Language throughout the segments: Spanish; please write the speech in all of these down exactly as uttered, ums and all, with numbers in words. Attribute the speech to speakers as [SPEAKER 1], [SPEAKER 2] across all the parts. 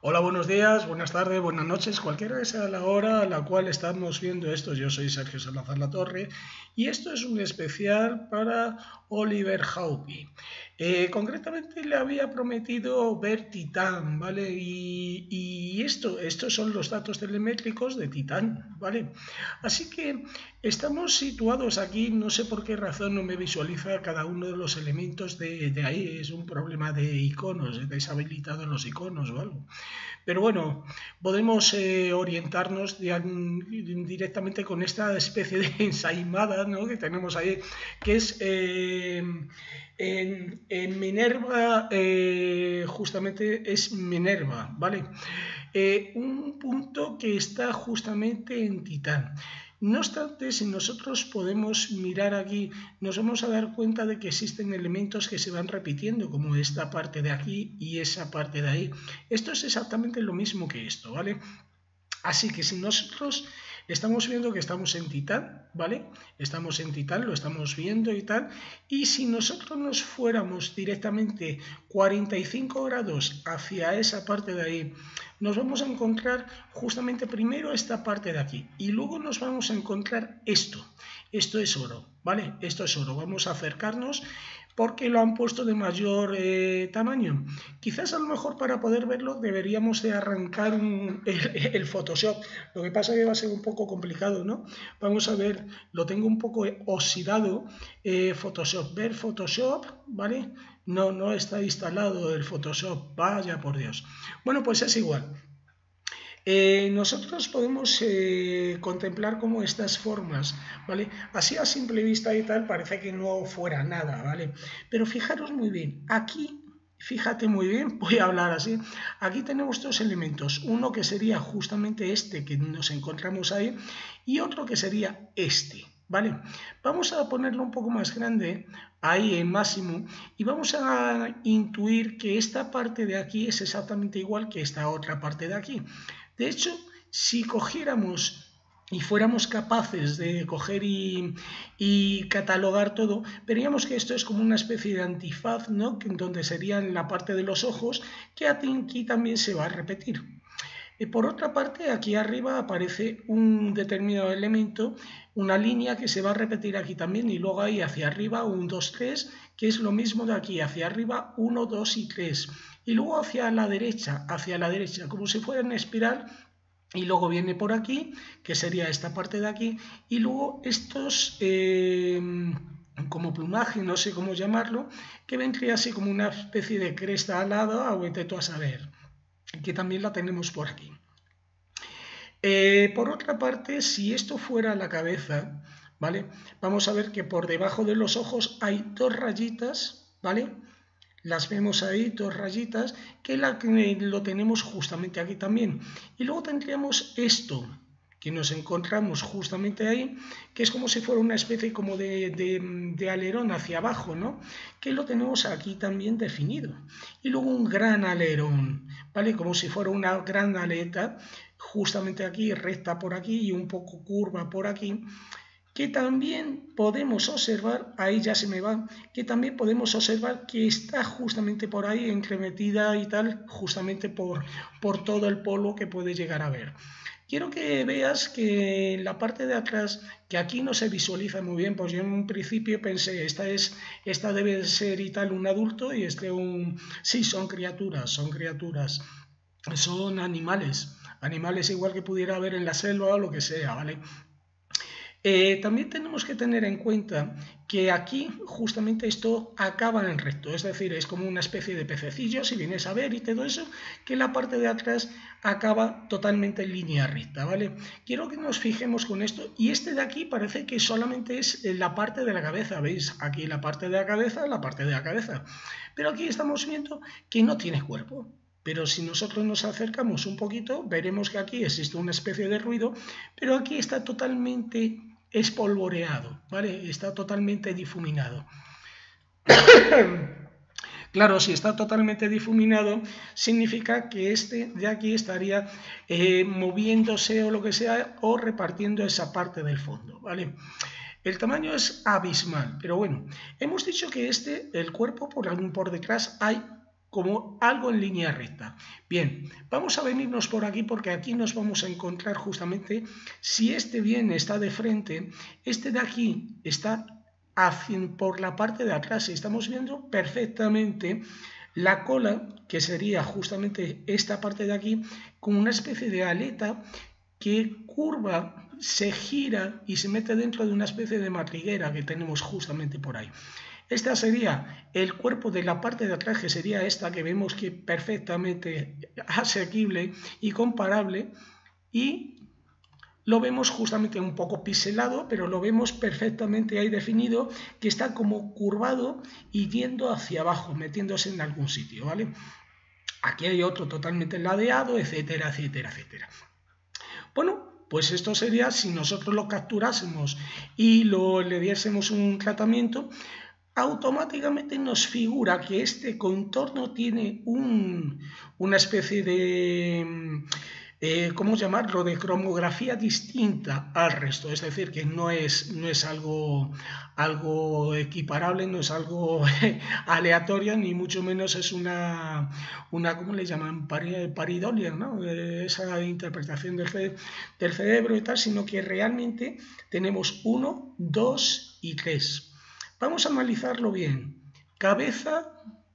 [SPEAKER 1] Hola, buenos días, buenas tardes, buenas noches, cualquiera que sea la hora a la cual estamos viendo esto. Yo soy Sergio Salazar Latorre y esto es un especial para Oliver Haupi. Eh, concretamente le había prometido ver Titán, ¿vale? Y, y esto, estos son los datos telemétricos de Titán, ¿vale? Así que estamos situados aquí, no sé por qué razón no me visualiza cada uno de los elementos de, de ahí, es un problema de iconos, he deshabilitado los iconos o algo. Pero bueno, podemos eh, orientarnos directamente con esta especie de ensaimada, ¿no?, que tenemos ahí, que es eh, en, en Minerva, eh, justamente es Minerva, ¿vale? Eh, un punto que está justamente en Titán. No obstante, si nosotros podemos mirar aquí, nos vamos a dar cuenta de que existen elementos que se van repitiendo, como esta parte de aquí y esa parte de ahí. Esto es exactamente lo mismo que esto, ¿vale? Así que si nosotros estamos viendo que estamos en Titán, ¿vale? Estamos en Titán, lo estamos viendo y tal, y si nosotros nos fuéramos directamente cuarenta y cinco grados hacia esa parte de ahí, nos vamos a encontrar justamente primero esta parte de aquí, y luego nos vamos a encontrar esto. Esto es oro, ¿vale? Esto es oro. Vamos a acercarnos porque lo han puesto de mayor eh, tamaño. Quizás a lo mejor para poder verlo deberíamos de arrancar un, el, el Photoshop. Lo que pasa es que va a ser un poco complicado, ¿no? Vamos a ver, lo tengo un poco oxidado. Eh, Photoshop, ver Photoshop, ¿vale? No, no está instalado el Photoshop, vaya por Dios. Bueno, pues es igual. Eh, nosotros podemos eh, contemplar como estas formas, ¿vale? Así a simple vista y tal parece que no fuera nada, ¿vale? Pero fijaros muy bien, aquí, fíjate muy bien, voy a hablar así, aquí tenemos dos elementos, uno que sería justamente este que nos encontramos ahí y otro que sería este, ¿vale? Vamos a ponerlo un poco más grande, ahí en máximo, y vamos a intuir que esta parte de aquí es exactamente igual que esta otra parte de aquí. De hecho, si cogiéramos y fuéramos capaces de coger y, y catalogar todo, veríamos que esto es como una especie de antifaz, ¿no?, donde sería en la parte de los ojos, que aquí también se va a repetir. Y por otra parte, aquí arriba aparece un determinado elemento, una línea que se va a repetir aquí también, y luego ahí hacia arriba uno, dos, tres, que es lo mismo de aquí hacia arriba uno, dos y tres. Y luego hacia la derecha, hacia la derecha, como si fuera en espiral, y luego viene por aquí, que sería esta parte de aquí, y luego estos, eh, como plumaje, no sé cómo llamarlo, que vendría así como una especie de cresta alada, o vete tú a saber, que también la tenemos por aquí. Eh, por otra parte, si esto fuera la cabeza, ¿vale? Vamos a ver que por debajo de los ojos hay dos rayitas, ¿vale? Las vemos ahí, dos rayitas, que, la, que lo tenemos justamente aquí también. Y luego tendríamos esto, que nos encontramos justamente ahí, que es como si fuera una especie como de, de, de alerón hacia abajo, ¿no?, que lo tenemos aquí también definido. Y luego un gran alerón, ¿vale?, como si fuera una gran aleta, justamente aquí, recta por aquí y un poco curva por aquí, que también podemos observar, ahí ya se me va, que también podemos observar que está justamente por ahí entremetida y tal, justamente por, por todo el polvo que puede llegar a ver. Quiero que veas que en la parte de atrás, que aquí no se visualiza muy bien, pues yo en un principio pensé, esta, es, esta debe ser y tal un adulto y este un... Sí, son criaturas, son criaturas, son animales, animales igual que pudiera haber en la selva o lo que sea, ¿vale? Eh, también tenemos que tener en cuenta que aquí justamente esto acaba en recto, es decir, es como una especie de pececillo, si vienes a ver y todo eso, que la parte de atrás acaba totalmente en línea recta, ¿vale? Quiero que nos fijemos con esto, y este de aquí parece que solamente es la parte de la cabeza, ¿veis? Aquí la parte de la cabeza, la parte de la cabeza, pero aquí estamos viendo que no tiene cuerpo. Pero si nosotros nos acercamos un poquito, veremos que aquí existe una especie de ruido, pero aquí está totalmente espolvoreado, ¿vale? Está totalmente difuminado. Claro, si está totalmente difuminado, significa que este de aquí estaría eh, moviéndose o lo que sea, o repartiendo esa parte del fondo, ¿vale? El tamaño es abismal, pero bueno, hemos dicho que este, el cuerpo por, por detrás hay como algo en línea recta. Bien, vamos a venirnos por aquí porque aquí nos vamos a encontrar justamente, si este bien está de frente, este de aquí está hacia, por la parte de atrás, y estamos viendo perfectamente la cola, que sería justamente esta parte de aquí, con una especie de aleta que curva, se gira y se mete dentro de una especie de madriguera que tenemos justamente por ahí. Este sería el cuerpo de la parte de atrás, que sería esta, que vemos que perfectamente asequible y comparable, y lo vemos justamente un poco pixelado, pero lo vemos perfectamente ahí definido, que está como curvado y yendo hacia abajo, metiéndose en algún sitio, ¿vale? Aquí hay otro totalmente ladeado, etcétera, etcétera, etcétera. Bueno, pues esto sería si nosotros lo capturásemos y lo, le diésemos un tratamiento, automáticamente nos figura que este contorno tiene un, una especie de, eh, ¿cómo llamarlo?, de cromografía distinta al resto, es decir, que no es, no es algo, algo equiparable, no es algo aleatorio, ni mucho menos es una, una ¿cómo le llaman?, paridolia, ¿no?, esa interpretación del, ce del cerebro y tal, sino que realmente tenemos uno, dos y tres. Vamos a analizarlo bien. Cabeza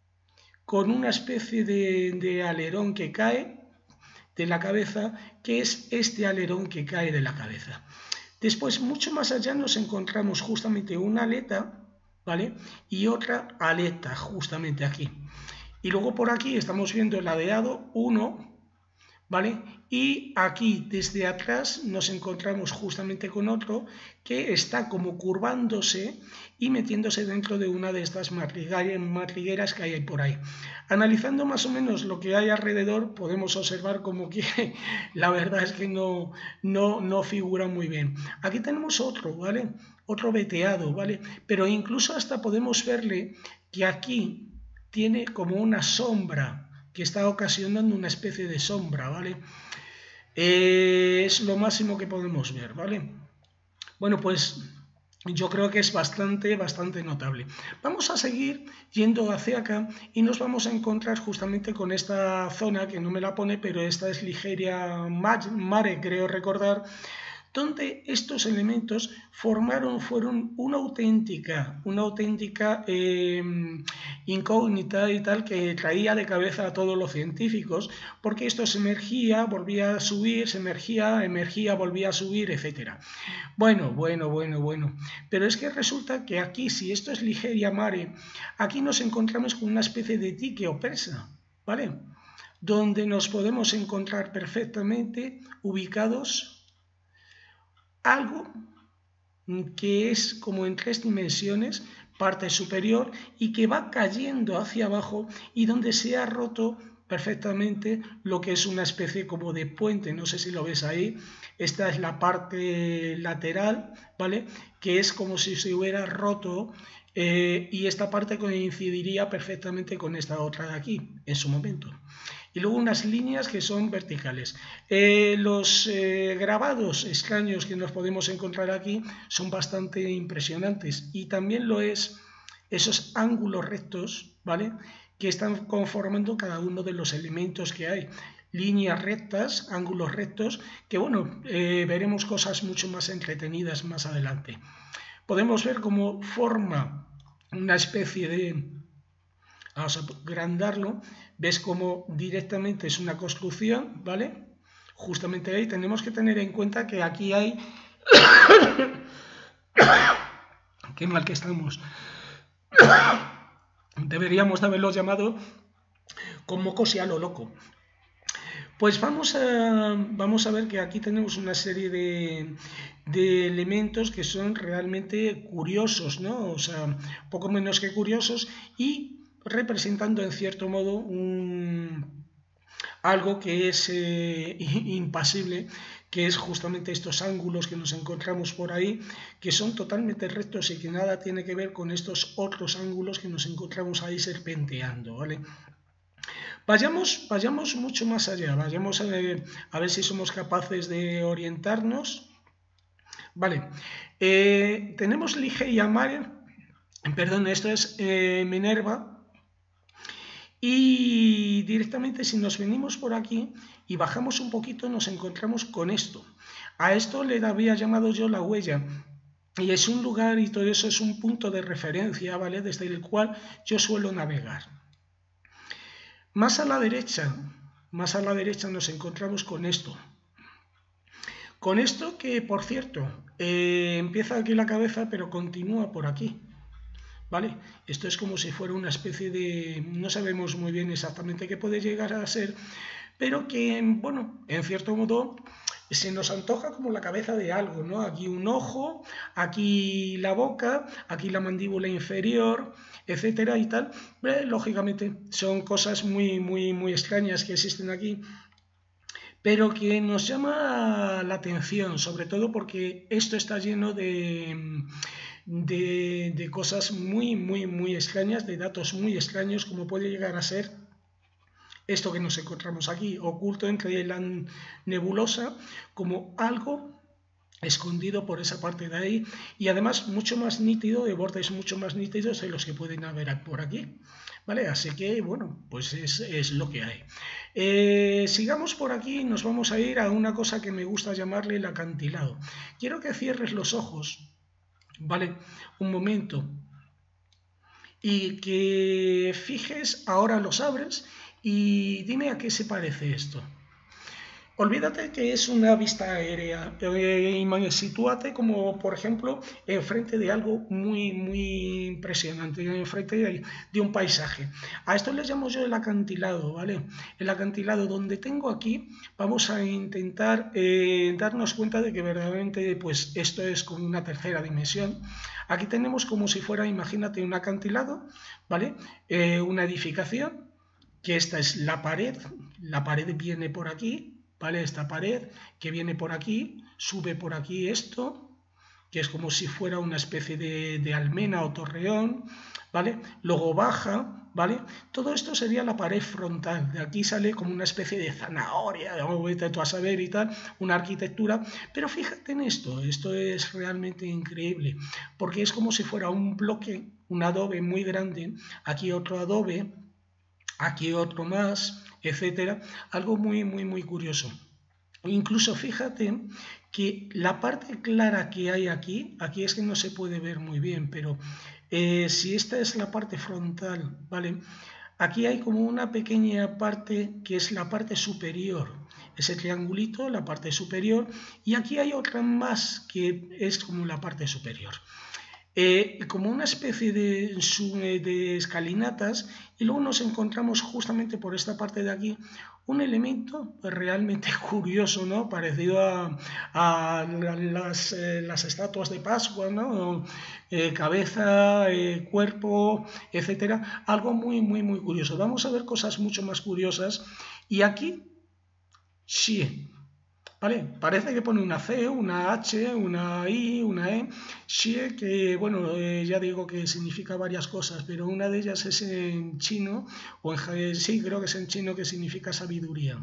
[SPEAKER 1] con una especie de, de alerón que cae de la cabeza, que es este alerón que cae de la cabeza. Después, mucho más allá, nos encontramos justamente una aleta, ¿vale?, y otra aleta justamente aquí. Y luego por aquí estamos viendo el ladeado uno, ¿vale? Y aquí desde atrás nos encontramos justamente con otro que está como curvándose y metiéndose dentro de una de estas madrigueras que hay por ahí. Analizando más o menos lo que hay alrededor, podemos observar como que la verdad es que no, no, no figura muy bien. Aquí tenemos otro, ¿vale?, otro veteado, ¿vale?, pero incluso hasta podemos verle que aquí tiene como una sombra, que está ocasionando una especie de sombra, ¿vale? Eh, es lo máximo que podemos ver, ¿vale? Bueno, pues yo creo que es bastante, bastante notable. Vamos a seguir yendo hacia acá y nos vamos a encontrar justamente con esta zona, que no me la pone, pero esta es Ligeria Mare, creo recordar, donde estos elementos formaron, fueron una auténtica, una auténtica eh, incógnita y tal, que traía de cabeza a todos los científicos, porque esto se emergía, volvía a subir, se emergía, emergía, volvía a subir, etcétera. Bueno, bueno, bueno, bueno, pero es que resulta que aquí, si esto es Ligeria Mare, aquí nos encontramos con una especie de dique o presa, ¿vale?, donde nos podemos encontrar perfectamente ubicados algo que es como en tres dimensiones, parte superior, y que va cayendo hacia abajo, y donde se ha roto perfectamente lo que es una especie como de puente. No sé si lo ves ahí, esta es la parte lateral, ¿vale?, que es como si se hubiera roto, eh, y esta parte coincidiría perfectamente con esta otra de aquí en su momento. Y luego unas líneas que son verticales. Eh, los eh, grabados extraños que nos podemos encontrar aquí son bastante impresionantes, y también lo es esos ángulos rectos, ¿vale?, que están conformando cada uno de los elementos que hay. Líneas rectas, ángulos rectos, que bueno, eh, veremos cosas mucho más entretenidas más adelante. Podemos ver cómo forma una especie de... Vamos a agrandarlo. Ves como directamente es una construcción, ¿vale? Justamente ahí tenemos que tener en cuenta que aquí hay... Qué mal que estamos. Deberíamos de haberlo llamado con mocos y a lo loco. Pues vamos a, vamos a ver que aquí tenemos una serie de, de elementos que son realmente curiosos, ¿no? O sea, poco menos que curiosos, y representando en cierto modo un, algo que es eh, impasible, que es justamente estos ángulos que nos encontramos por ahí, que son totalmente rectos y que nada tiene que ver con estos otros ángulos que nos encontramos ahí serpenteando, ¿vale? Vayamos, vayamos mucho más allá, vayamos a ver, a ver si somos capaces de orientarnos. Vale, eh, tenemos Ligeia Mare, perdón, esto es eh, Minerva, Y directamente si nos venimos por aquí y bajamos un poquito nos encontramos con esto. A esto le había llamado yo la huella. Y es un lugar y todo eso es un punto de referencia, ¿vale? Desde el cual yo suelo navegar. Más a la derecha, más a la derecha nos encontramos con esto. Con esto que, por cierto, eh, empieza aquí la cabeza, pero continúa por aquí. ¿Vale? Esto es como si fuera una especie de... no sabemos muy bien exactamente qué puede llegar a ser, pero que, bueno, en cierto modo se nos antoja como la cabeza de algo, ¿no? Aquí un ojo, aquí la boca, aquí la mandíbula inferior, etcétera y tal. Pero, lógicamente, son cosas muy, muy, muy extrañas que existen aquí, pero que nos llama la atención, sobre todo porque esto está lleno de... De, de cosas muy, muy, muy extrañas, de datos muy extraños, como puede llegar a ser esto que nos encontramos aquí, oculto entre la nebulosa, como algo escondido por esa parte de ahí, y además mucho más nítido, de bordes mucho más nítidos de los que pueden haber por aquí. ¿Vale? Así que, bueno, pues es, es lo que hay. Eh, sigamos por aquí, nos vamos a ir a una cosa que me gusta llamarle el acantilado. Quiero que cierres los ojos, ¿vale? Un momento. Y que fijes, ahora los abres y dime a qué se parece esto. Olvídate que es una vista aérea, eh, sitúate como, por ejemplo, enfrente de algo muy, muy impresionante, enfrente de, de un paisaje. A esto le llamo yo el acantilado, ¿vale? El acantilado donde tengo aquí, vamos a intentar eh, darnos cuenta de que verdaderamente pues, esto es como una tercera dimensión. Aquí tenemos como si fuera, imagínate, un acantilado, ¿vale? Eh, una edificación, que esta es la pared, la pared viene por aquí, ¿vale? Esta pared que viene por aquí, sube por aquí esto, que es como si fuera una especie de, de almena o torreón, ¿vale? Luego baja, ¿vale? Todo esto sería la pared frontal. De aquí sale como una especie de zanahoria, o vete tú a saber y tal, una arquitectura. Pero fíjate en esto, esto es realmente increíble, porque es como si fuera un bloque, un adobe muy grande, aquí otro adobe, aquí otro más, etcétera, algo muy, muy, muy curioso. Incluso fíjate que la parte clara que hay aquí, aquí es que no se puede ver muy bien, pero eh, si esta es la parte frontal, ¿vale? Aquí hay como una pequeña parte que es la parte superior, ese triangulito, la parte superior, y aquí hay otra más que es como la parte superior. Eh, como una especie de, de escalinatas, y luego nos encontramos justamente por esta parte de aquí un elemento realmente curioso, ¿no? Parecido a, a las, eh, las estatuas de Pascua, ¿no? Eh, cabeza, eh, cuerpo, etcétera. Algo muy, muy, muy curioso. Vamos a ver cosas mucho más curiosas. Y aquí, sí. ¿Vale? Parece que pone una C, una H, una I, una E, Xie, que bueno, eh, ya digo que significa varias cosas, pero una de ellas es en chino, o en, sí, creo que es en chino, que significa sabiduría.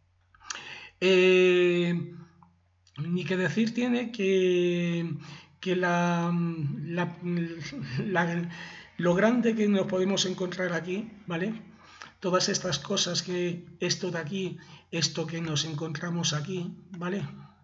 [SPEAKER 1] Eh, ni que decir tiene que, que la, la, la, lo grande que nos podemos encontrar aquí, ¿vale? Todas estas cosas, que esto de aquí, esto que nos encontramos aquí, ¿vale?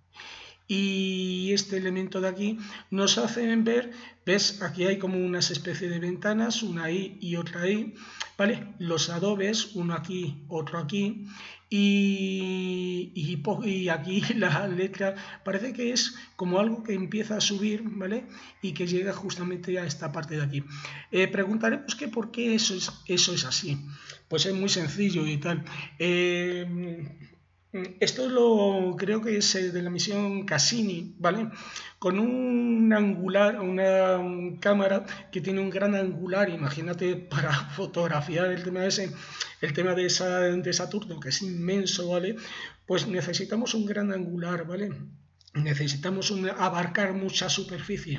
[SPEAKER 1] Y este elemento de aquí nos hacen ver, ves, aquí hay como unas especies de ventanas, una ahí y otra ahí, ¿vale? Los adobes, uno aquí, otro aquí, y, y, y aquí la letra parece que es como algo que empieza a subir, ¿vale? Y que llega justamente a esta parte de aquí. Eh, preguntaremos que por qué eso es, eso es así. Pues es muy sencillo y tal. Eh, Esto lo creo que es de la misión Cassini, ¿vale? Con un angular, una cámara que tiene un gran angular, imagínate, para fotografiar el tema ese, el tema de, esa, de Saturno, que es inmenso, ¿vale? Pues necesitamos un gran angular, ¿vale? Necesitamos un, abarcar mucha superficie.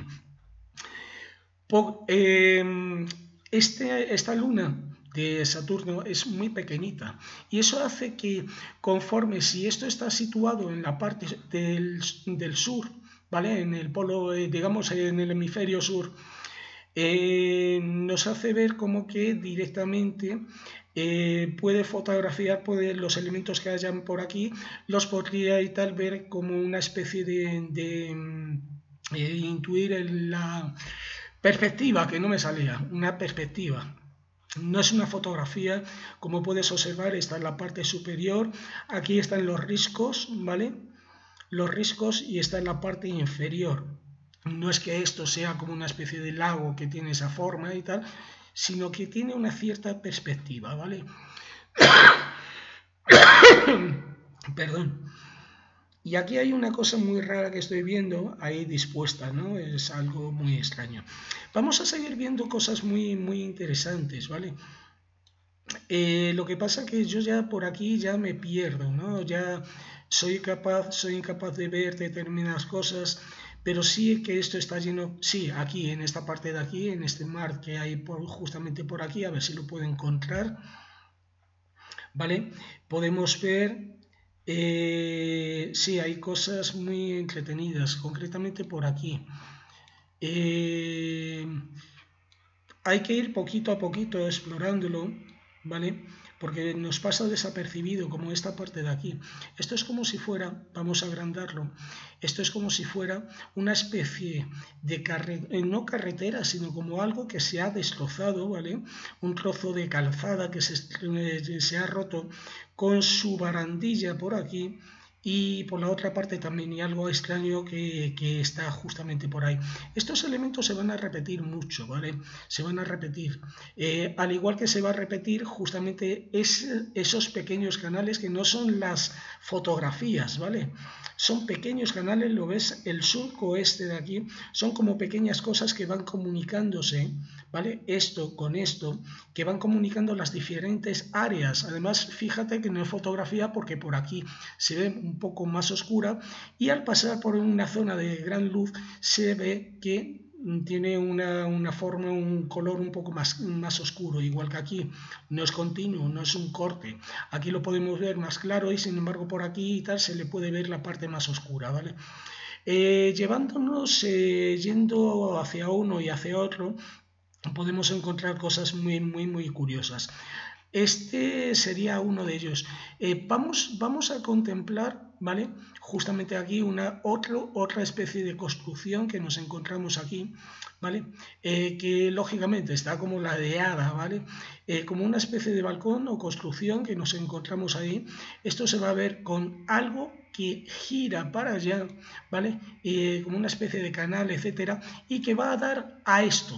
[SPEAKER 1] Po, eh, este, esta luna de Saturno es muy pequeñita y eso hace que, conforme, si esto está situado en la parte del, del sur, ¿vale? En el polo, digamos, en el hemisferio sur, eh, nos hace ver como que directamente eh, puede fotografiar, puede, los elementos que hayan por aquí, los podría y tal ver como una especie de, de eh, intuir en la perspectiva, que no me salía, una perspectiva. No es una fotografía, como puedes observar, está en la parte superior, aquí están los riscos, ¿vale? Los riscos y está en la parte inferior. No es que esto sea como una especie de lago que tiene esa forma y tal, sino que tiene una cierta perspectiva, ¿vale? Perdón. Y aquí hay una cosa muy rara que estoy viendo ahí dispuesta, ¿no? Es algo muy extraño. Vamos a seguir viendo cosas muy, muy interesantes, ¿vale? Eh, lo que pasa que yo ya por aquí ya me pierdo, ¿no? Ya soy capaz, soy incapaz de ver determinadas cosas, pero sí que esto está lleno, sí, aquí, en esta parte de aquí, en este mar que hay por, justamente por aquí, a ver si lo puedo encontrar, ¿vale? Podemos ver, eh, sí, hay cosas muy entretenidas, concretamente por aquí. Eh, hay que ir poquito a poquito explorándolo, ¿vale? Porque nos pasa desapercibido como esta parte de aquí. Esto es como si fuera, vamos a agrandarlo, esto es como si fuera una especie de carretera, no carretera, sino como algo que se ha destrozado, ¿vale? Un trozo de calzada que se, se ha roto con su barandilla por aquí y por la otra parte también, y algo extraño que, que está justamente por ahí. Estos elementos se van a repetir mucho, ¿vale? Se van a repetir. Eh, al igual que se va a repetir justamente es, esos pequeños canales que no son las fotografías, ¿vale? Son pequeños canales, lo ves, el surco este de aquí, son como pequeñas cosas que van comunicándose, ¿vale? Esto con esto, que van comunicando las diferentes áreas. Además, fíjate que no es fotografía porque por aquí se ve un poco más oscura y al pasar por una zona de gran luz se ve que tiene una, una forma, un color un poco más, más oscuro, igual que aquí no es continuo, no es un corte, aquí lo podemos ver más claro y sin embargo por aquí y tal se le puede ver la parte más oscura, ¿vale? Eh, llevándonos, eh, yendo hacia uno y hacia otro, podemos encontrar cosas muy, muy, muy curiosas. Este sería uno de ellos. Eh, vamos, vamos a contemplar, ¿vale? Justamente aquí una otro, otra especie de construcción que nos encontramos aquí, ¿vale? Eh, que lógicamente está como ladeada, ¿vale? Eh, como una especie de balcón o construcción que nos encontramos ahí. Esto se va a ver con algo que gira para allá, ¿vale? Eh, como una especie de canal, etcétera, y que va a dar a esto.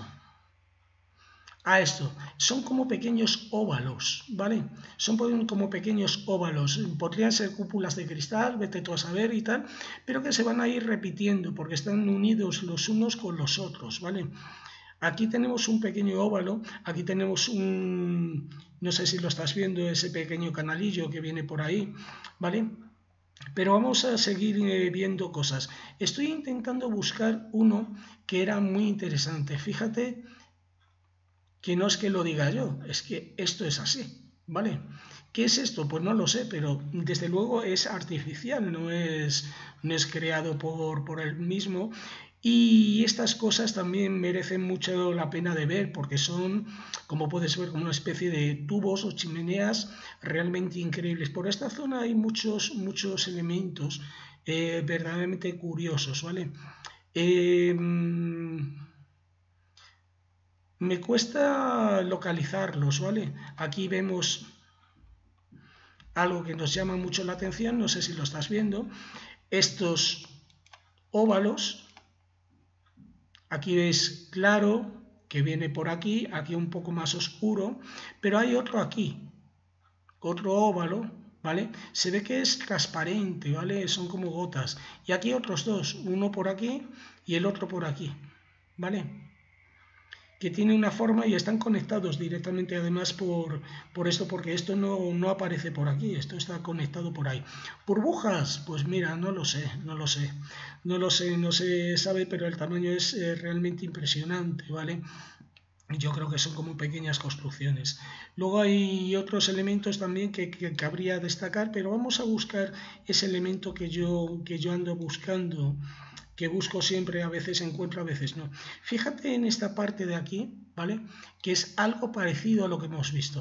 [SPEAKER 1] A esto, son como pequeños óvalos, ¿vale? Son como pequeños óvalos, podrían ser cúpulas de cristal, vete tú a saber y tal, pero que se van a ir repitiendo porque están unidos los unos con los otros, ¿vale? Aquí tenemos un pequeño óvalo, aquí tenemos un, no sé si lo estás viendo, ese pequeño canalillo que viene por ahí, ¿vale? Pero vamos a seguir viendo cosas. Estoy intentando buscar uno que era muy interesante, fíjate que no es que lo diga yo, es que esto es así, ¿vale? ¿Qué es esto? Pues no lo sé, pero desde luego es artificial, no es, no es creado por, por él mismo. Y estas cosas también merecen mucho la pena de ver porque son, como puedes ver, como una especie de tubos o chimeneas realmente increíbles. Por esta zona hay muchos, muchos elementos eh, verdaderamente curiosos, ¿vale? Eh, Me cuesta localizarlos, ¿vale? Aquí vemos algo que nos llama mucho la atención, no sé si lo estás viendo. Estos óvalos, aquí ves claro que viene por aquí, aquí un poco más oscuro, pero hay otro aquí, otro óvalo, ¿vale? Se ve que es transparente, ¿vale? Son como gotas. Y aquí otros dos, uno por aquí y el otro por aquí, ¿vale? Que tiene una forma y están conectados directamente además por, por esto, porque esto no, no aparece por aquí, esto está conectado por ahí. ¿Burbujas? Pues mira, no lo sé, no lo sé, no lo sé, no se sabe, pero el tamaño es eh, realmente impresionante, ¿vale? Yo creo que son como pequeñas construcciones. Luego hay otros elementos también que, que cabría destacar, pero vamos a buscar ese elemento que yo, que yo ando buscando, que busco siempre, a veces encuentro, a veces no. Fíjate en esta parte de aquí, ¿vale? Que es algo parecido a lo que hemos visto.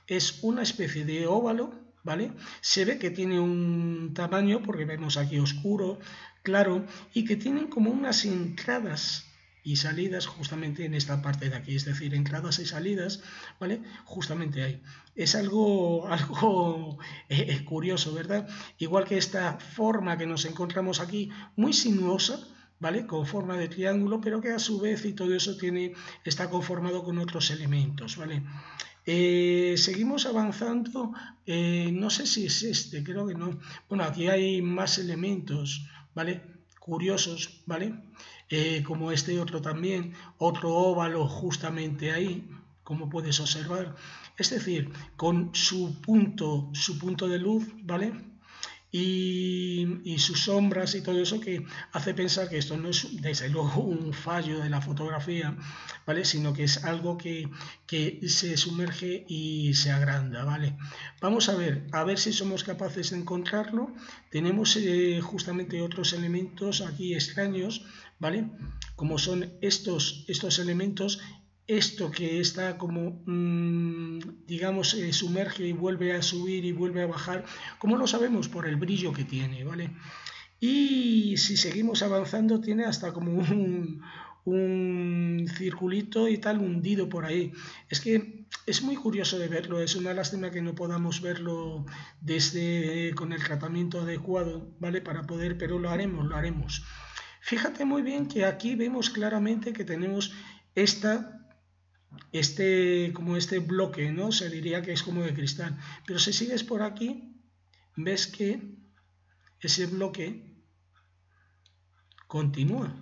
[SPEAKER 1] es una especie de óvalo, ¿vale? Se ve que tiene un tamaño, porque vemos aquí oscuro, claro, y que tienen como unas entradas y salidas justamente en esta parte de aquí, es decir, entradas y salidas, ¿vale? Justamente ahí. Es algo, algo eh, curioso, ¿verdad? Igual que esta forma que nos encontramos aquí, muy sinuosa, ¿vale? Con forma de triángulo, pero que a su vez y todo eso tiene, está conformado con otros elementos, ¿vale? Eh, seguimos avanzando, eh, no sé si es este, creo que no. Bueno, aquí hay más elementos, ¿vale? Curiosos, ¿vale? Eh, como este otro también, otro óvalo justamente ahí, como puedes observar. Es decir, con su punto, su punto de luz, ¿vale? Y, y, sus sombras y todo eso que hace pensar que esto no es desde luego un fallo de la fotografía, ¿vale? Sino que es algo que, que se sumerge y se agranda, ¿vale? Vamos a ver, a ver si somos capaces de encontrarlo. Tenemos eh, justamente otros elementos aquí extraños, ¿vale? Como son estos, estos elementos. Esto que está como, mmm, digamos, eh, sumerge y vuelve a subir y vuelve a bajar, ¿cómo lo sabemos? Por el brillo que tiene, ¿vale? Y si seguimos avanzando tiene hasta como un, un circulito y tal hundido por ahí. Es que es muy curioso de verlo, es una lástima que no podamos verlo desde con el tratamiento adecuado, ¿vale? Para poder, pero lo haremos, lo haremos. Fíjate muy bien que aquí vemos claramente que tenemos esta este, como este bloque, ¿no? Se diría que es como de cristal. Pero si sigues por aquí, ves que ese bloque continúa.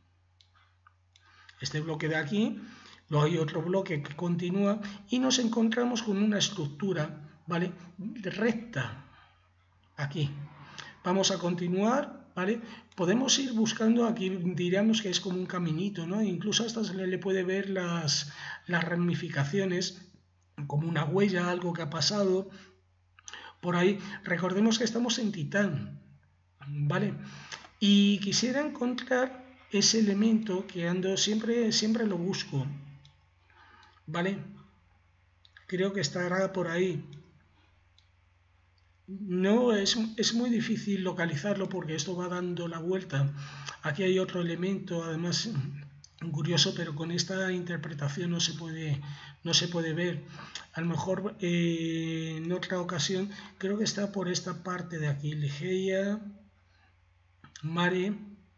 [SPEAKER 1] Este bloque de aquí, luego hay otro bloque que continúa y nos encontramos con una estructura, ¿vale? Recta. Aquí. Vamos a continuar, ¿vale? Podemos ir buscando, aquí diríamos que es como un caminito, ¿no? Incluso hasta se le puede ver las, las ramificaciones, como una huella, algo que ha pasado por ahí. Recordemos que estamos en Titán, ¿vale? Y quisiera encontrar ese elemento que ando, siempre, siempre lo busco, ¿vale? Creo que estará por ahí. No, es, es muy difícil localizarlo porque esto va dando la vuelta. Aquí hay otro elemento, además curioso, pero con esta interpretación no se puede, no se puede ver. A lo mejor eh, en otra ocasión, creo que está por esta parte de aquí, Ligeia, Mare,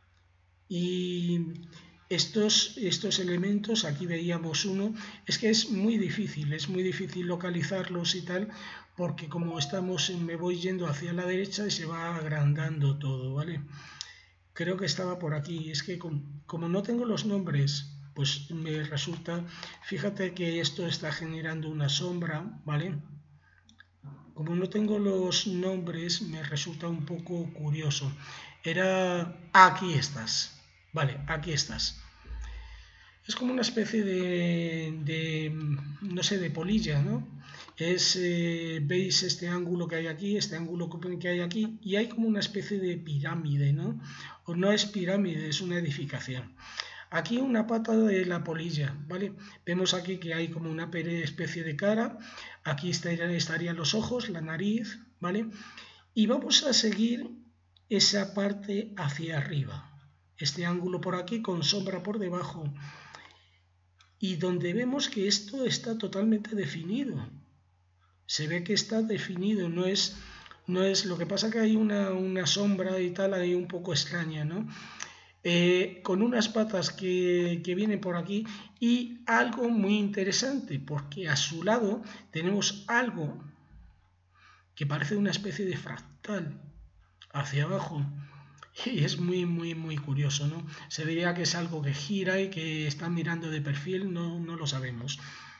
[SPEAKER 1] y estos, estos elementos, aquí veíamos uno, es que es muy difícil, es muy difícil localizarlos y tal, porque como estamos, me voy yendo hacia la derecha y se va agrandando todo, ¿vale? Creo que estaba por aquí, es que como, como no tengo los nombres, pues me resulta, fíjate que esto está generando una sombra, ¿vale? Como no tengo los nombres, me resulta un poco curioso. Era, aquí estás, vale, aquí estás. Es como una especie de, de no sé, de polilla, ¿no? Es, eh, veis este ángulo que hay aquí, este ángulo que hay aquí, y hay como una especie de pirámide, ¿no? O no es pirámide, es una edificación. Aquí una pata de la polilla, ¿vale? Vemos aquí que hay como una especie de cara, aquí estarían, estarían los ojos, la nariz, ¿vale? Y vamos a seguir esa parte hacia arriba, este ángulo por aquí con sombra por debajo, y donde vemos que esto está totalmente definido. Se ve que está definido, no es, no es lo que pasa que hay una, una sombra y tal ahí un poco extraña, ¿no? Eh, con unas patas que, que vienen por aquí y algo muy interesante, porque a su lado tenemos algo que parece una especie de fractal hacia abajo. Y es muy, muy, muy curioso, ¿no? Se diría que es algo que gira y que está mirando de perfil, no, no lo sabemos.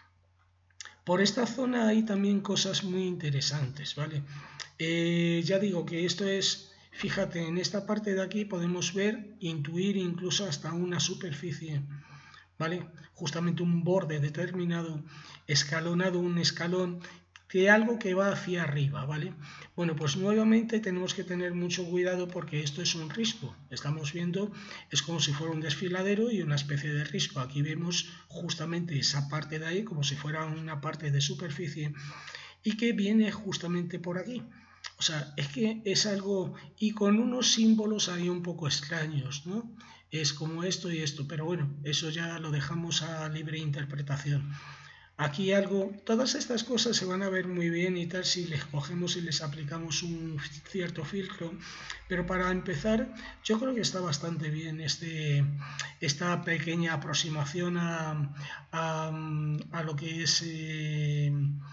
[SPEAKER 1] Por esta zona hay también cosas muy interesantes, ¿vale? Eh, ya digo que esto es, fíjate, en esta parte de aquí podemos ver, intuir incluso hasta una superficie, ¿vale? Justamente un borde determinado, escalonado, un escalón que algo que va hacia arriba, ¿vale? Bueno, pues nuevamente tenemos que tener mucho cuidado porque esto es un risco. Estamos viendo, es como si fuera un desfiladero y una especie de risco. Aquí vemos justamente esa parte de ahí como si fuera una parte de superficie y que viene justamente por aquí. O sea, es que es algo, y con unos símbolos ahí un poco extraños, ¿no? Es como esto y esto, pero bueno, eso ya lo dejamos a libre interpretación. Aquí algo, todas estas cosas se van a ver muy bien y tal si les cogemos y les aplicamos un cierto filtro, pero para empezar yo creo que está bastante bien este, esta pequeña aproximación a, a, a lo que es eh,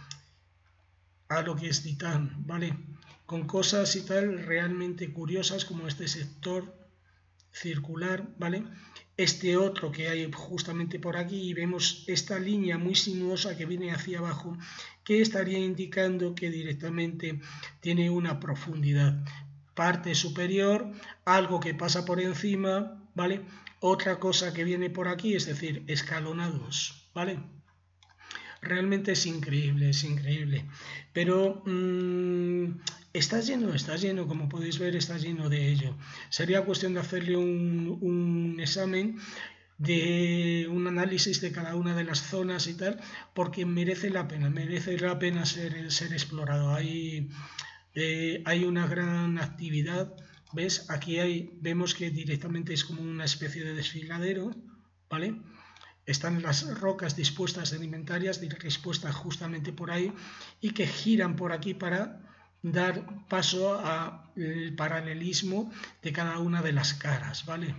[SPEAKER 1] a lo que es Titán, ¿vale? Con cosas y tal realmente curiosas como este sector circular, ¿vale? Este otro que hay justamente por aquí y vemos esta línea muy sinuosa que viene hacia abajo que estaría indicando que directamente tiene una profundidad. Parte superior, algo que pasa por encima, ¿vale? Otra cosa que viene por aquí, es decir, escalonados, ¿vale? Realmente es increíble, es increíble. Pero mmm, está lleno, está lleno, como podéis ver, está lleno de ello. Sería cuestión de hacerle un, un examen, de un análisis de cada una de las zonas y tal, porque merece la pena, merece la pena ser, ser explorado. Hay, eh, hay una gran actividad, ¿ves? Aquí hay, vemos que directamente es como una especie de desfiladero, ¿vale? Están las rocas dispuestas sedimentarias, dispuestas justamente por ahí y que giran por aquí para dar paso al paralelismo de cada una de las caras, ¿vale?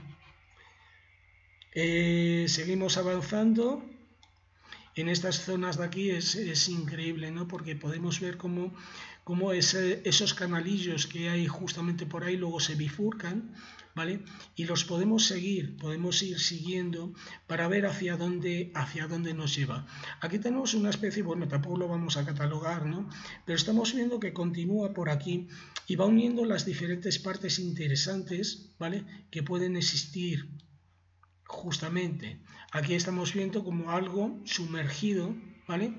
[SPEAKER 1] Eh, seguimos avanzando. En estas zonas de aquí es, es increíble, ¿no? Porque podemos ver cómo, cómo ese, esos canalillos que hay justamente por ahí luego se bifurcan, ¿vale? Y los podemos seguir, podemos ir siguiendo para ver hacia dónde, hacia dónde nos lleva. Aquí tenemos una especie, bueno, tampoco lo vamos a catalogar, ¿no? Pero estamos viendo que continúa por aquí y va uniendo las diferentes partes interesantes, ¿vale? Que pueden existir justamente. Aquí estamos viendo como algo sumergido, ¿vale?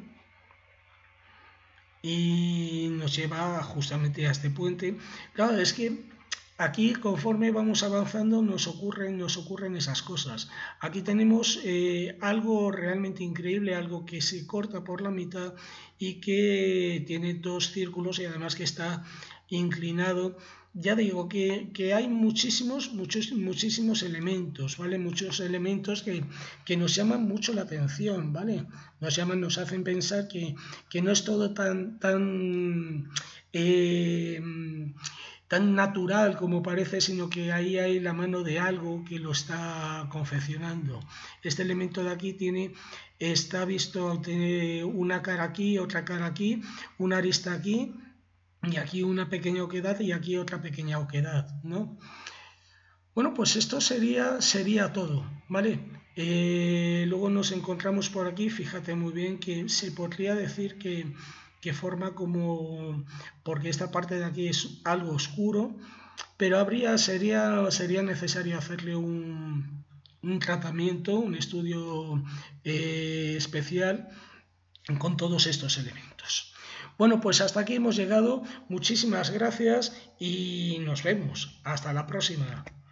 [SPEAKER 1] Y nos lleva justamente a este puente. Claro, es que aquí conforme vamos avanzando nos ocurren, nos ocurren esas cosas. Aquí tenemos eh, algo realmente increíble, algo que se corta por la mitad y que tiene dos círculos y además que está inclinado. Ya digo que, que hay muchísimos, muchos, muchísimos elementos, ¿vale? Muchos elementos que, que nos llaman mucho la atención, ¿vale? Nos llaman, nos hacen pensar que, que no es todo tan, tan, eh, tan natural como parece, sino que ahí hay la mano de algo que lo está confeccionando. Este elemento de aquí tiene, está visto, tiene una cara aquí, otra cara aquí, una arista aquí, y aquí una pequeña oquedad y aquí otra pequeña oquedad, ¿no? Bueno, pues esto sería, sería todo, ¿vale? Eh, luego nos encontramos por aquí, fíjate muy bien que se podría decir que, que forma como, porque esta parte de aquí es algo oscuro, pero habría, sería, sería necesario hacerle un, un tratamiento, un estudio eh, especial con todos estos elementos. Bueno, pues hasta aquí hemos llegado. Muchísimas gracias y nos vemos. Hasta la próxima.